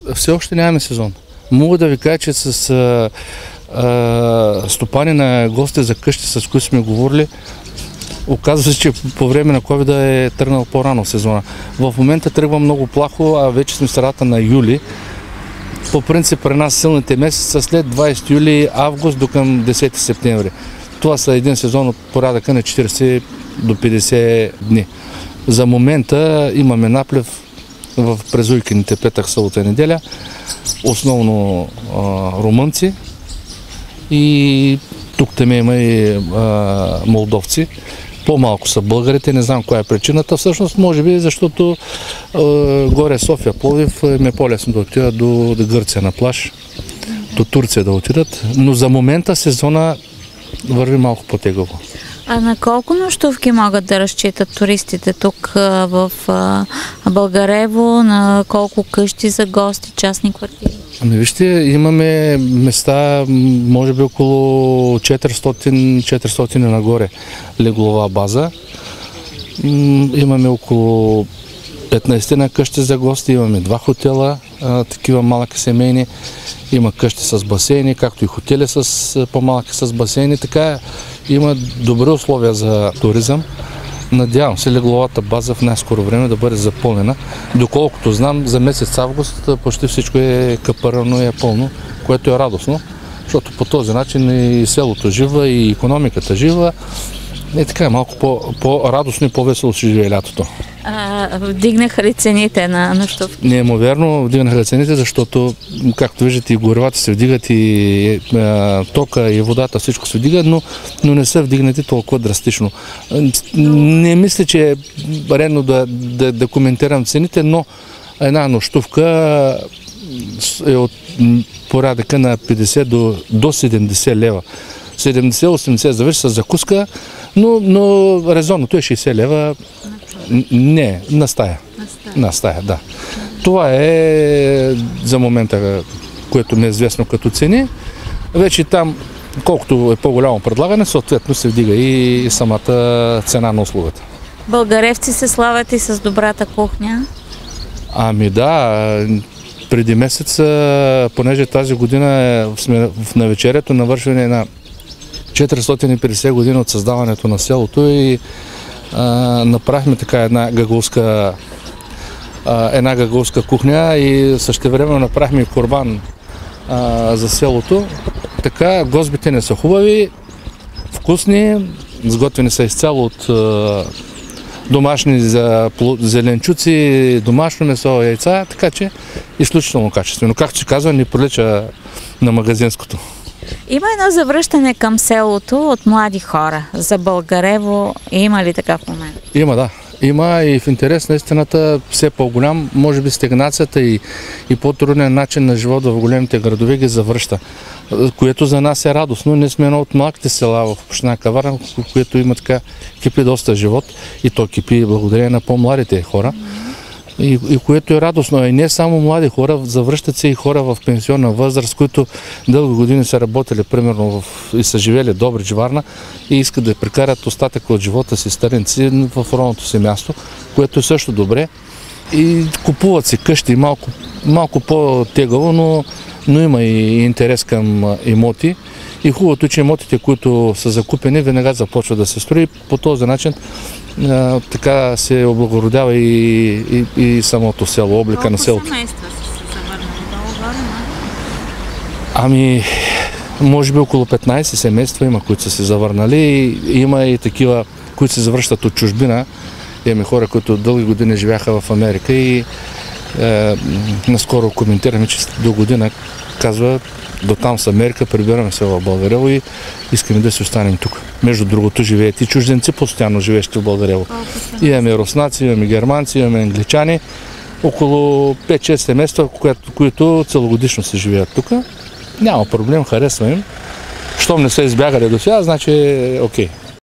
Все още нямаме сезон. Мога да ви кажа, че с стопани на гости за къщи, с които сме говорили, оказва се, че по време на COVID е тръгнал по-рано в сезона. В момента тръгва много плахо, а вече сме в средата на юли. По принцип при нас силните месеци са след 20 юли, август до към 10 септември. Това са един сезон от порядъка на 40 до 50 дни. За момента имаме наплив през уикендите, петък, събота и неделя, основно румънци и тук-там има и молдовци. По-малко са българите, не знам коя е причината. Всъщност, може би, защото горе София, Пловдив им е по-лесно да отидат до Гърция на плаж, до Турция да отидат, но за момента сезона върви малко по-тегаво. А на колко нощувки могат да разчитат туристите тук в Българево, на колко къщи за гости, частни квартири? Ами вижте, имаме места, може би около 400 нагоре леглова база. Имаме около 15 на къщи за гости, имаме 2 хотела, такива малки семейни. Има къщи с басейни, както и хотели с по-малки с басейни. Така има добри условия за туризъм. Надявам се легловата база в най-скоро време да бъде запълнена. Доколкото знам, за месец август почти всичко е капарано и е пълно, което е радостно, защото по този начин и селото жива, и икономиката жива. И така малко по-радостно и по-весело се живее лятото. Вдигнаха ли цените на нощувки? Неимоверно вдигнаха ли цените, защото, както виждате, и горивата се вдигат, и тока, и водата, всичко се вдига, но не са вдигнати толкова драстично. Не мисля, че е редно да коментирам цените, но една нощувка е от порядъка на 50 до 70 лева. 70-80 завърши с закуска, но резонното е 60 лева. Не, на стая. На стая, да. Това е за момента, което ми е известно като цени. Вече там, колкото е по-голямо предлагане, съответно се вдига и самата цена на услугата. Българевци се славят и с добрата кухня? Ами да, преди месец, понеже тази година сме в навечерието навършване на 450 години от създаването на селото и направихме така една гагаузска кухня и същевременно направихме и курбан за селото. Така гозбите не са хубави, вкусни, сготвени са изцяло от домашни зеленчуци, домашно месо, яйца, така че изключително качествено. Както се казва, не прилича на магазинското. Има едно завръщане към селото от млади хора. За Българево има ли такъв момент? Има, да. Има и в интерес на истината все по-голям, може би стагнацията и по-трудният начин на живот в големите градове ги завръща, което за нас е радостно. Ние сме едно от малките села в община Каварна, в което има така кипи доста живот и то кипи благодарение на по-младите хора. И което е радостно. И не само млади хора, завръщат се и хора в пенсионна възраст, които дълги години са работили, примерно, и са живели Добрич, Варна и искат да прекарат остатък от живота си старенци в родното си място, което е също добре. И купуват се къщи малко по-тегаво, но има и интерес към имоти. И хубавото, че имотите, които са закупени, веднага започват да се строи. По този начин така се облагородява и самото село, облика на селото. Колко семейства са се завърнали долу-горе? Ами, може би около 15 семейства има, които са се завърнали. Има и такива, които се завръщат от чужбина. Имаме хора, които дълги години живяха в Америка и наскоро коментираме, че до година казва, до там с Америка, прибираме се в Българево и искаме да си останем тук. Между другото живеят и чужденци, постоянно живеещи в Българево. Имаме руснаци, имаме германци, имаме англичани. Около 5-6 семейства, които целогодишно се живеят тук. Няма проблем, харесва им. Щом не са избягали до сега, значи е окей.